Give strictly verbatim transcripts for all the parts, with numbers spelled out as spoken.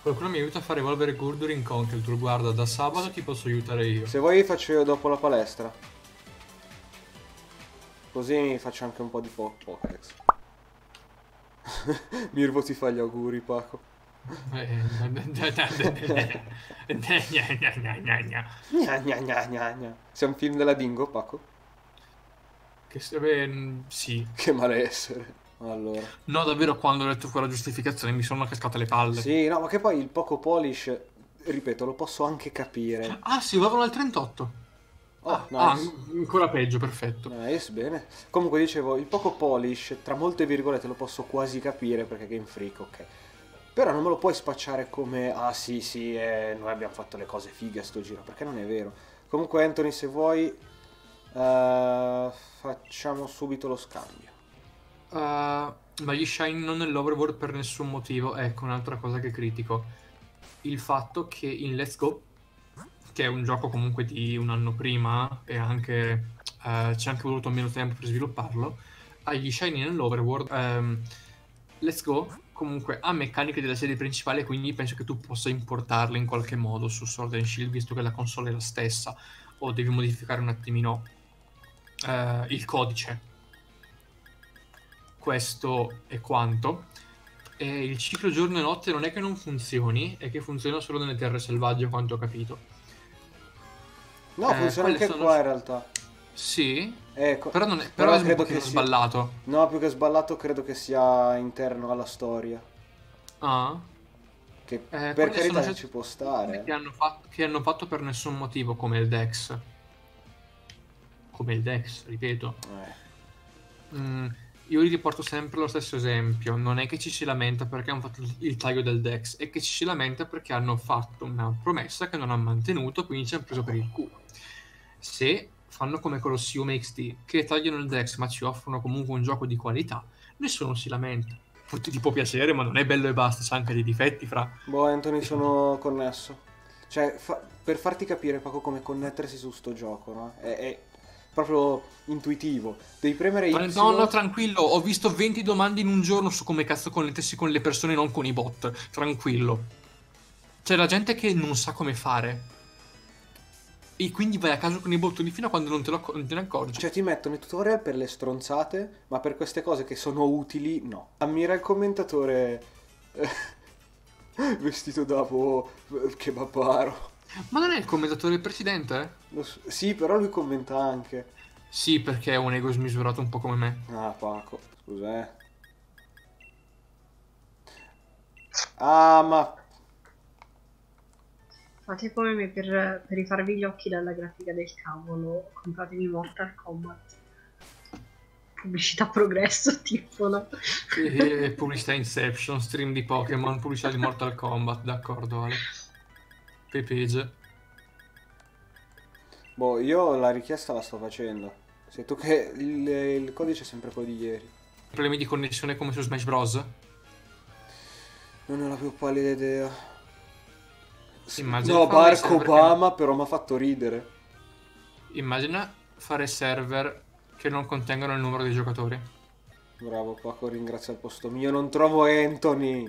Qualcuno mi aiuta a far evolvere Gurdur in Conkeldurr. Guarda, da sabato ti posso aiutare io. Se vuoi faccio io dopo la palestra. Così faccio anche un po' di po Pokédex. Mirvo ti fa gli auguri, Paco. Gna gna gna gna gna. Sei un film della Dingo, Paco? Che beh, sì. Che malessere. Allora. No, davvero, quando ho letto quella giustificazione mi sono cascate le palle. Sì, no, ma che poi il poco polish, ripeto, lo posso anche capire. Ah, sì, vanno al trentotto. Oh, Ah, nice. ah, ancora peggio, perfetto. Nice, bene. Comunque dicevo, il poco polish, tra molte virgolette, lo posso quasi capire perché Game Freak, ok. Però non me lo puoi spacciare come, ah sì, sì, eh, noi abbiamo fatto le cose fighe a sto giro, perché non è vero. Comunque Anthony, se vuoi, uh, facciamo subito lo scambio. Uh, ma gli Shine non nell'Overworld per nessun motivo. Ecco, un'altra cosa che critico. Il fatto che in Let's Go, che è un gioco comunque di un anno prima e anche uh, ci è anche voluto meno tempo per svilupparlo, agli Shiny nell'Overworld, um, Let's Go comunque ha meccaniche della serie principale, quindi penso che tu possa importarle in qualche modo su Sword and Shield, visto che la console è la stessa, o devi modificare un attimino uh, il codice. Questo è quanto. E il ciclo giorno e notte non è che non funzioni, è che funziona solo nelle terre selvagge, a quanto ho capito. No, Eh, funziona quelle anche sono- qua in realtà. Sì, Ecco, però, non è, però però è un credo che pochino sia... sballato. No, più che sballato credo che sia interno alla storia. Ah. Che Eh, per quelle sono carità scelte ci può stare. che hanno, fatto, che hanno fatto per nessun motivo, come il Dex. Come il Dex, ripeto. Eh. Mm, io vi riporto sempre lo stesso esempio. Non è che ci si lamenta perché hanno fatto il- il taglio del Dex, è che ci si lamenta perché hanno fatto una promessa che non hanno mantenuto, quindi ci hanno preso per il culo. Se fanno come Colosseum X D, che tagliano il Dex ma ci offrono comunque un gioco di qualità, nessuno si lamenta. Pu- Ti può piacere, ma non è bello e basta, c'ha anche dei difetti fra. Boh, Anthony, sono connesso. Cioè, fa- per farti capire poco come connettersi su sto gioco, no? È, è proprio intuitivo. Devi premere Tra- Y. No, no, tranquillo, ho visto venti domande in un giorno su come cazzo connettersi con le persone, non con i bot. Tranquillo. C'è la gente che non sa come fare. E quindi vai a caso con i bottoni fino a quando non te, lo, non te ne accorgi. Cioè, ti mettono i tutorial per le stronzate, ma per queste cose che sono utili, no. Ammira il commentatore eh, vestito da boh, che babbaro. Ma non è il commentatore il presidente, eh? Lo so- Sì, però lui commenta anche. Sì, perché è un ego smisurato un po' come me. Ah, Paco, scusa, eh. Ah, ma... Fate come me per, per rifarvi gli occhi dalla grafica del cavolo. Compratevi Mortal Kombat. Pubblicità progresso, tipo, no? E pubblicità Inception, stream di Pokémon, pubblicità di Mortal Kombat, d'accordo Ale. Pepege. Boh, io la richiesta la sto facendo. Sei tu che il, il codice è sempre quello di ieri. Problemi di connessione come su Smash Bros? Non ho la più pallida idea. Immagina No, fare dei Barack server Obama però mi ha fatto ridere. che- Immagina fare server che non contengono il numero dei giocatori. Bravo Paco, ringrazio al posto mio. Non trovo Anthony.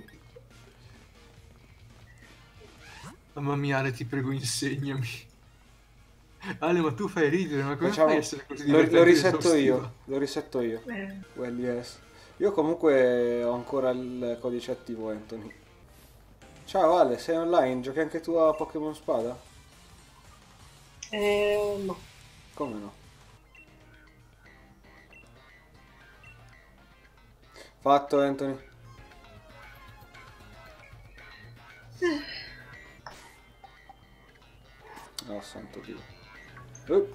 Mamma mia Ale, ti prego insegnami. Ale, ma tu fai ridere, ma come Facciamo... fai a essere così Lo, divertente lo ed risetto esaustiva? io. Lo risetto io. Eh, Well, yes. Io comunque ho ancora il codice attivo, Anthony. Ciao Ale, sei online? Giochi anche tu a Pokémon Spada? eh, no. Come no? Fatto, Anthony. Oh, santo Dio. Uh.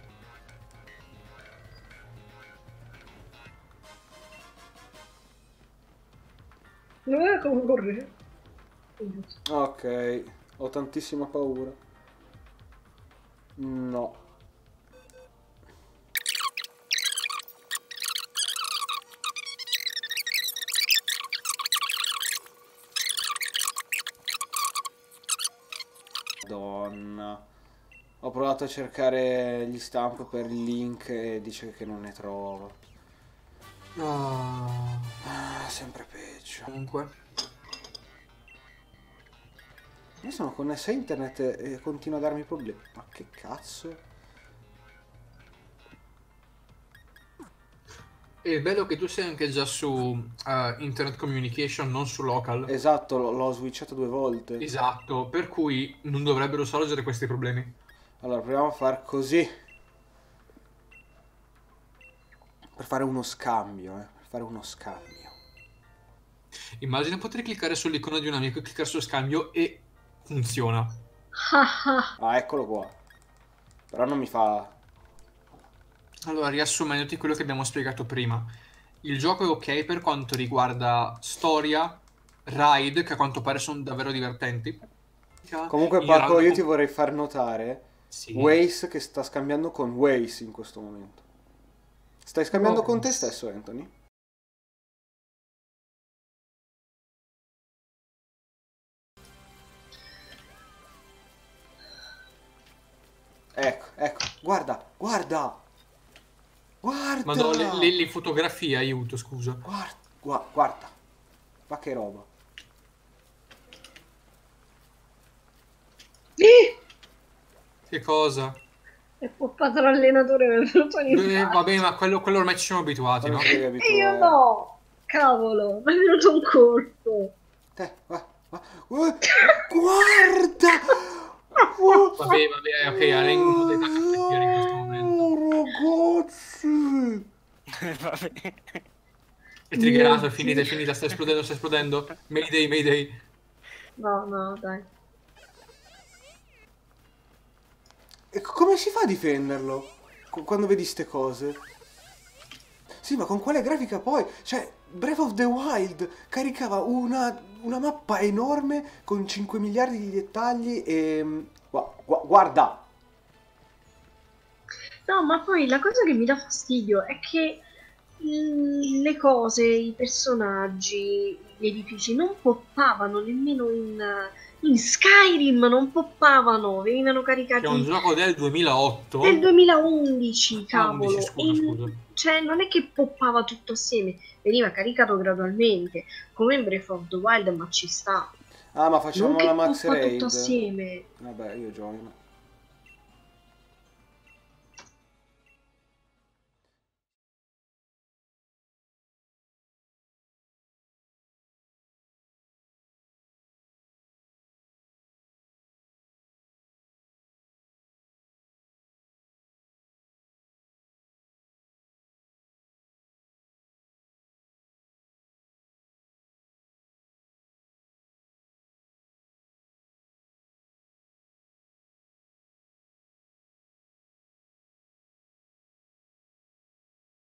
Eh, come correre? Ok, ho tantissima paura. No. Madonna. Ho provato a cercare gli stamp per il link e dice che non ne trova. Ah, Ah, sempre peggio. comunque. Io sono connesso a internet e, e continua a darmi problemi. Ma che cazzo? E il bello è che tu sei anche già su uh, Internet Communication, non su local. Esatto, l- l'ho switchato due volte. Esatto, per cui non dovrebbero sorgere questi problemi. Allora, proviamo a far così. Per fare uno scambio, eh. Per fare uno scambio. Immagina poter cliccare sull'icona di un amico e cliccare su scambio e funziona. Ah, eccolo qua. Però non mi fa... Allora, riassumendoti quello che abbiamo spiegato prima. Il gioco è ok per quanto riguarda storia, ride, che a quanto pare sono davvero divertenti. Comunque, In Paco, generale, io ti vorrei far notare sì. Waze che sta scambiando con Waze in questo momento. Stai scambiando No. con te stesso, Anthony? Ecco, ecco, guarda, guarda! Guarda! Ma no, le, le- le fotografie, aiuto, scusa. Guarda, gua- guarda. Ma che roba. Che cosa? È poppato l'allenatore, mi è venuto in Eh, faccia. vabbè, ma quello, quello ormai ci siamo abituati, Ma no? non ti devi E io abituare. no! Cavolo, mi è venuto un colpo. Te, va, va. Gu- Guarda! Gu- Vabbè, vabbè, ok, era in modalità caffettiera in questo momento. Oh, ragazzi! Vabbè. È triggerato, è Mio finita, è Dio. finita, sta esplodendo, sta esplodendo. Mayday, mayday. No, no, dai. E co- come si fa a difenderlo? Qu- Quando vedi ste cose? Sì, ma con quale grafica poi? Cioè, Breath of the Wild caricava una, una mappa enorme con cinque miliardi di dettagli e... Gua- gua- guarda! No, ma poi la cosa che mi dà fastidio è che mm, le cose, i personaggi, gli edifici non poppavano nemmeno in, in Skyrim, non poppavano, venivano Che è un caricati gioco del duemilaotto. nel duemilaundici, Ah, undici, cavolo. scusa, E- scusa. Cioè, non è che poppava tutto assieme, veniva caricato gradualmente, come in Breath of the Wild, ma ci sta. Ah, ma Non facciamo che la Max poppa Raid. tutto assieme. Vabbè, io gioco.